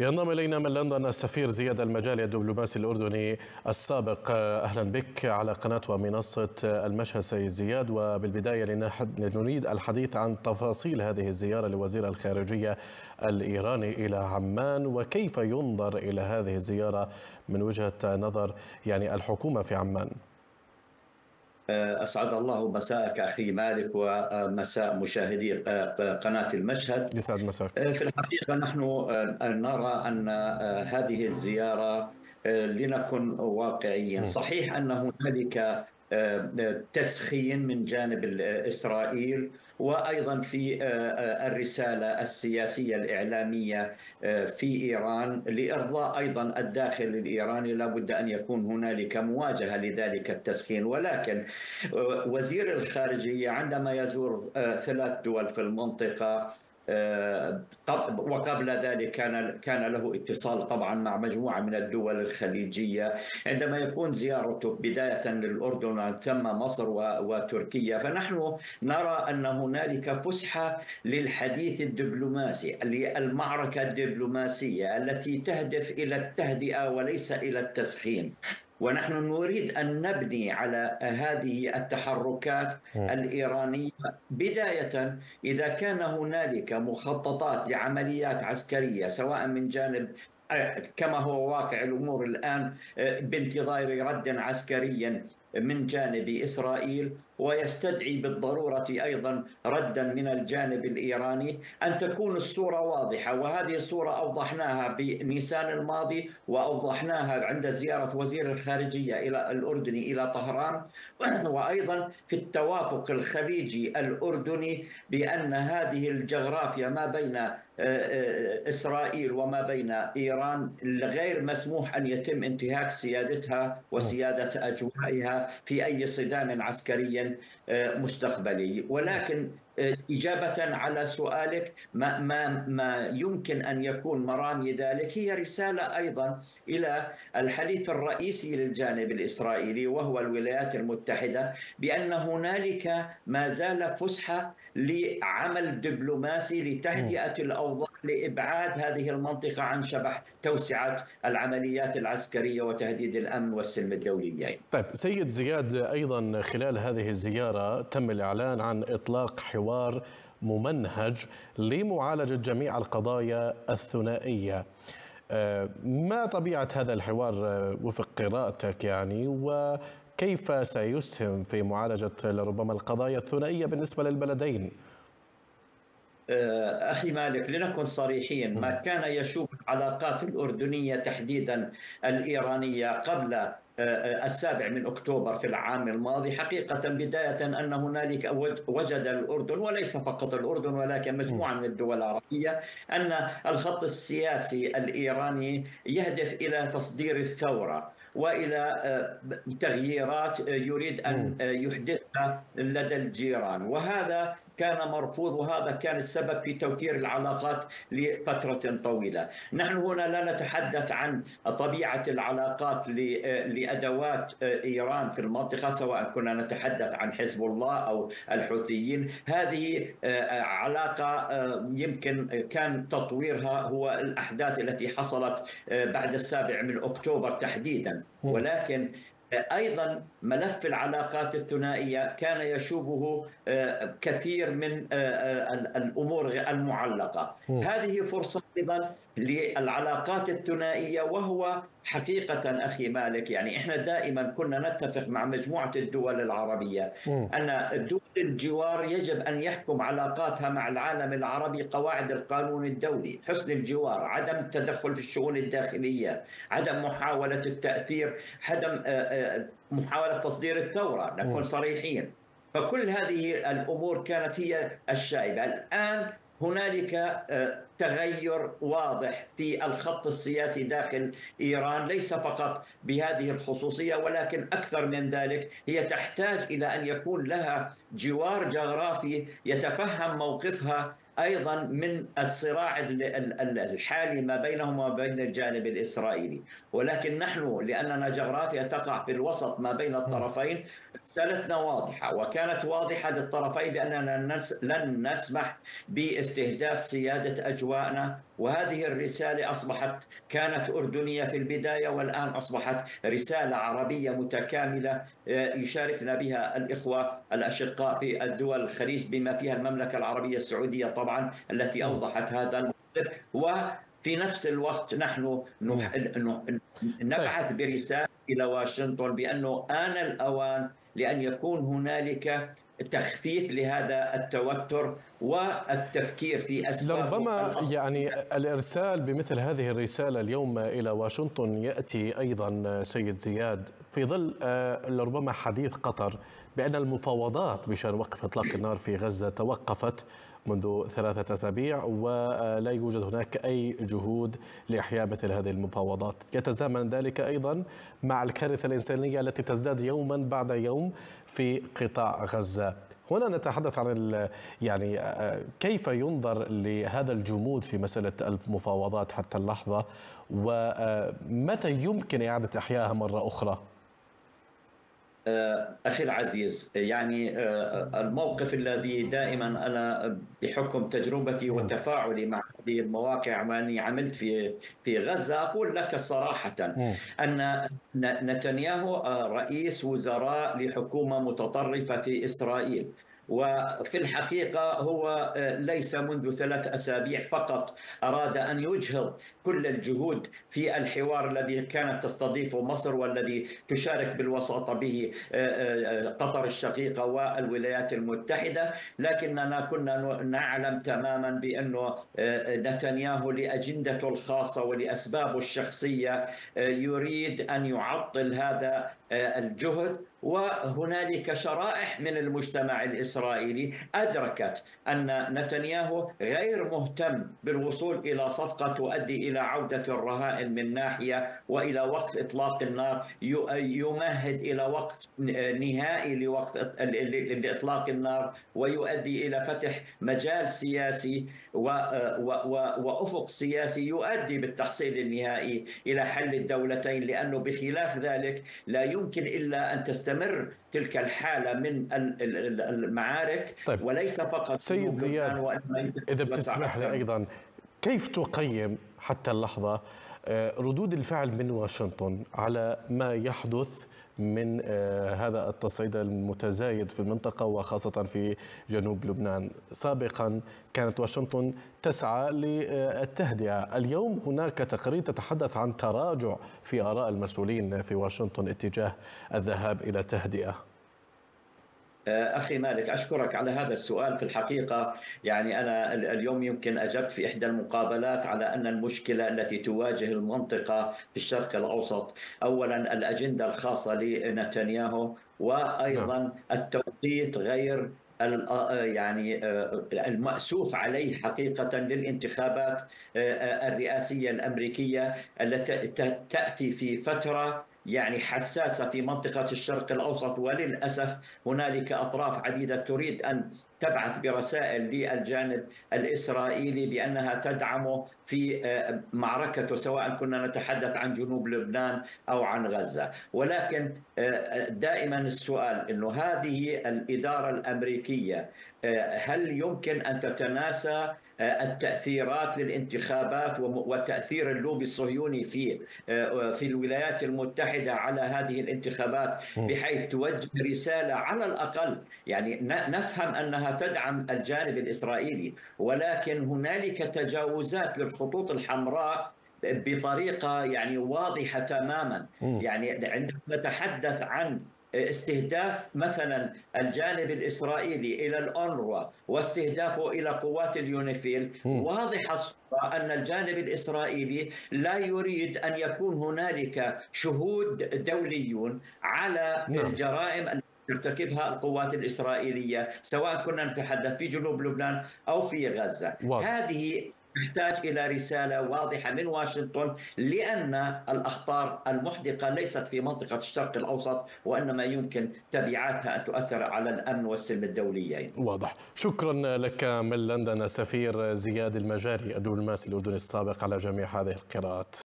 ينضم إلينا من لندن السفير زياد المجالي الدبلوماسي الأردني السابق. أهلا بك على قناة ومنصة المشهد سيد زياد. وبالبداية نريد الحديث عن تفاصيل هذه الزيارة لوزير الخارجية الإيراني إلى عمان، وكيف ينظر إلى هذه الزيارة من وجهة نظر الحكومة في عمان. أسعد الله مساءك أخي مالك ومساء مشاهدي قناة المشهد. يسعد مساك. في الحقيقة نحن نرى أن هذه الزيارة، لنكن واقعيين، صحيح أن هنالك تسخين من جانب إسرائيل، وأيضا في الرسالة السياسية الإعلامية في إيران لإرضاء أيضا الداخل الإيراني لابد أن يكون هنالك مواجهة لذلك التسخين. ولكن وزير الخارجية عندما يزور 3 دول في المنطقة، وقبل ذلك كان له اتصال طبعا مع مجموعة من الدول الخليجية. عندما يكون زيارته بداية للأردن ثم مصر وتركيا، فنحن نرى أن هنالك فسحة للحديث الدبلوماسي، للمعركة الدبلوماسية التي تهدف إلى التهدئة وليس إلى التسخين. ونحن نريد أن نبني على هذه التحركات الإيرانية بداية. إذا كان هنالك مخططات لعمليات عسكرية سواء من جانب، كما هو واقع الأمور الآن، بانتظار رد عسكري من جانب إسرائيل، ويستدعي بالضرورة أيضا ردا من الجانب الإيراني، أن تكون الصورة واضحة. وهذه الصورة أوضحناها بنيسان الماضي، وأوضحناها عند زيارة وزير الخارجية إلى الأردني إلى طهران، وأيضا في التوافق الخليجي الأردني بأن هذه الجغرافيا ما بين إسرائيل وما بين إيران غير مسموح أن يتم انتهاك سيادتها وسيادة أجوائها في أي صدام عسكري مستقبلي. ولكن إجابة على سؤالك، ما يمكن أن يكون مرامي ذلك هي رسالة أيضا إلى الحليف الرئيسي للجانب الإسرائيلي وهو الولايات المتحدة، بأن هنالك ما زال فسحة لعمل دبلوماسي لتهدئة الأوضاع، لإبعاد هذه المنطقة عن شبح توسعة العمليات العسكرية وتهديد الأمن والسلم الدولي. طيب سيد زياد، أيضا خلال هذه الزيارة تم الإعلان عن إطلاق حوار ممنهج لمعالجة جميع القضايا الثنائية. ما طبيعة هذا الحوار وفق قراءتك وكيف سيسهم في معالجة ربما القضايا الثنائية بالنسبة للبلدين؟ أخي مالك، لنكن صريحين، ما كان يشوب العلاقات الأردنية تحديدا الإيرانية قبل 7 أكتوبر في العام الماضي حقيقة بداية أن هنالك وجد الأردن، وليس فقط الأردن ولكن مجموعة من الدول العربية، أن الخط السياسي الإيراني يهدف إلى تصدير الثورة وإلى تغييرات يريد أن يحدثها لدى الجيران. وهذا كان مرفوض، وهذا كان السبب في توتير العلاقات لفترة طويلة. نحن هنا لا نتحدث عن طبيعة العلاقات لأدوات إيران في المنطقة، سواء كنا نتحدث عن حزب الله أو الحوثيين. هذه علاقة يمكن كان تطويرها هو الأحداث التي حصلت بعد 7 أكتوبر تحديدا. ولكن أيضا ملف العلاقات الثنائية كان يشوبه كثير من الأمور المعلقة. هذه فرصة أيضا للعلاقات الثنائية، وهو حقيقة أخي مالك إحنا دائما كنا نتفق مع مجموعة الدول العربية أن دول الجوار يجب أن يحكم علاقاتها مع العالم العربي قواعد القانون الدولي، حسن الجوار، عدم التدخل في الشؤون الداخلية، عدم محاولة التأثير، عدم محاولة تصدير الثورة، نكون صريحين. فكل هذه الأمور كانت هي الشائبة. الآن هنالك تغير واضح في الخط السياسي داخل إيران، ليس فقط بهذه الخصوصية ولكن أكثر من ذلك. هي تحتاج إلى أن يكون لها جوار جغرافي يتفهم موقفها أيضا من الصراع الحالي ما بينهم وبين الجانب الإسرائيلي. ولكن نحن لأننا جغرافيا تقع في الوسط ما بين الطرفين، رسالتنا واضحة، وكانت واضحة للطرفين بأننا لن نسمح باستهداف سيادة أجوائنا وهذه الرسالة كانت أردنية في البداية، والآن أصبحت رسالة عربية متكاملة يشاركنا بها الإخوة الأشقاء في الدول الخليج بما فيها المملكة العربية السعودية طبعا التي مم. أوضحت هذا الموقف. وفي نفس الوقت نحن مم. طيب، نبعث برسالة إلى واشنطن بأنه آن الأوان لأن يكون هنالك تخفيف لهذا التوتر والتفكير في أسبابه لربما الأصلية. يعني الإرسال بمثل هذه الرسالة اليوم إلى واشنطن يأتي أيضا سيد زياد في ظل لربما حديث قطر بأن المفاوضات بشأن وقف إطلاق النار في غزة توقفت منذ 3 أسابيع، ولا يوجد هناك أي جهود لإحياء مثل هذه المفاوضات. يتزامن ذلك أيضا مع الكارثة الإنسانية التي تزداد يوما بعد يوم في قطاع غزة. هنا نتحدث عن يعني كيف ينظر لهذا الجمود في مسألة المفاوضات حتى اللحظة، ومتى يمكن إعادة إحيائها مرة أخرى؟ أخي العزيز، يعني الموقف الذي دائما أنا بحكم تجربتي مم. وتفاعلي مع هذه المواقع وأني عملت في غزة، أقول لك صراحة مم. أن نتنياهو رئيس وزراء لحكومة متطرفة في إسرائيل. وفي الحقيقة هو ليس منذ 3 أسابيع فقط أراد أن يجهض كل الجهود في الحوار الذي كانت تستضيفه مصر والذي تشارك بالوساطة به قطر الشقيقة والولايات المتحدة. لكننا كنا نعلم تماما بأن نتنياهو لأجندته الخاصة ولأسبابه الشخصية يريد أن يعطل هذا الجهد. وهنالك شرائح من المجتمع الإسرائيلي أدركت أن نتنياهو غير مهتم بالوصول إلى صفقة تؤدي إلى عودة الرهائن من ناحية وإلى وقف إطلاق النار يمهد إلى وقف نهائي لإطلاق النار، ويؤدي إلى فتح مجال سياسي وأفق سياسي يؤدي بالتحصيل النهائي إلى حل الدولتين. لأنه بخلاف ذلك لا يمكن إلا أن تستمر تلك الحالة من المعارك، طيب وليس فقط في سيد جنوب لبنان زياد، وإنما يمكن إذا أن تتوسع بتسمح لي أكثر. أيضا، كيف تقيم حتى اللحظة ردود الفعل من واشنطن على ما يحدث من هذا التصعيد المتزايد في المنطقة وخاصة في جنوب لبنان؟ سابقا كانت واشنطن تسعى للتهدئة، اليوم هناك تقارير تتحدث عن تراجع في آراء المسؤولين في واشنطن اتجاه الذهاب إلى تهدئة. أخي مالك، أشكرك على هذا السؤال. في الحقيقة يعني أنا اليوم يمكن أجبت في إحدى المقابلات على أن المشكلة التي تواجه المنطقة في الشرق الأوسط أولا الأجندة الخاصة لنتنياهو، نعم. وأيضا التوقيت غير يعني المأسوف عليه حقيقة للانتخابات الرئاسية الأمريكية التي تأتي في فترة يعني حساسة في منطقة الشرق الأوسط. وللأسف هنالك أطراف عديدة تريد أن تبعث برسائل للجانب الإسرائيلي بأنها تدعمه في معركته، سواء كنا نتحدث عن جنوب لبنان أو عن غزة. ولكن دائما السؤال أنه هذه الإدارة الأمريكية هل يمكن أن تتناسى التأثيرات للانتخابات وتأثير اللوبي الصهيوني في الولايات المتحدة على هذه الانتخابات، بحيث توجه رسالة على الأقل؟ يعني نفهم أنها تدعم الجانب الإسرائيلي، ولكن هنالك تجاوزات للخطوط الحمراء بطريقة يعني واضحة تماما. يعني عندما نتحدث عن استهداف مثلا الجانب الإسرائيلي إلى الأونروا واستهدافه إلى قوات اليونيفيل، واضح الصورة أن الجانب الإسرائيلي لا يريد أن يكون هنالك شهود دوليون على نعم. الجرائم التي ترتكبها القوات الإسرائيلية، سواء كنا نتحدث في جنوب لبنان أو في غزة. واضح. هذه تحتاج إلى رسالة واضحة من واشنطن، لأن الأخطار المحدقة ليست في منطقة الشرق الأوسط، وإنما يمكن تبعاتها أن تؤثر على الأمن والسلم الدوليين. واضح. شكرا لك من لندن سفير زياد المجاري الدبلوماسي الأردني السابق على جميع هذه القراءات.